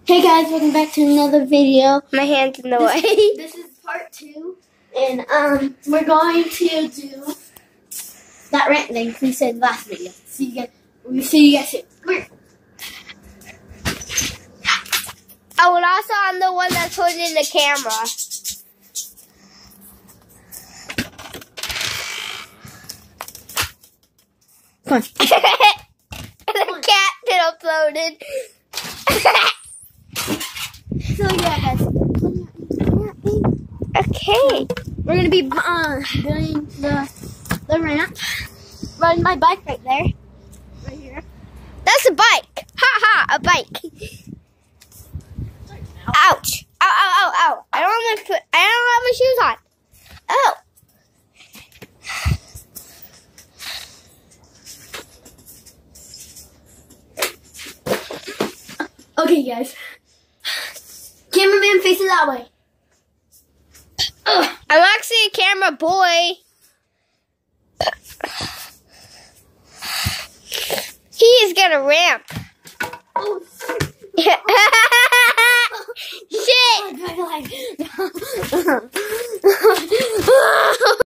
Hey guys, welcome back to another video. My hand's in the way. This is part 2, and we're going to do that rant thing we said last video. We'll see you guys soon. Come here. Oh, and also I'm the one that's holding the camera. Come on. The cat get uploaded. So yeah, guys. Okay. We're gonna be doing the ramp. Riding my bike right there. Right here. That's a bike. Ha ha, a bike. Ouch. Ow, ow, ow, ow. I don't have my shoes on. Oh. Okay, guys. Cameraman facing that way. I'm actually a camera boy. He is gonna ramp. Oh, Shit!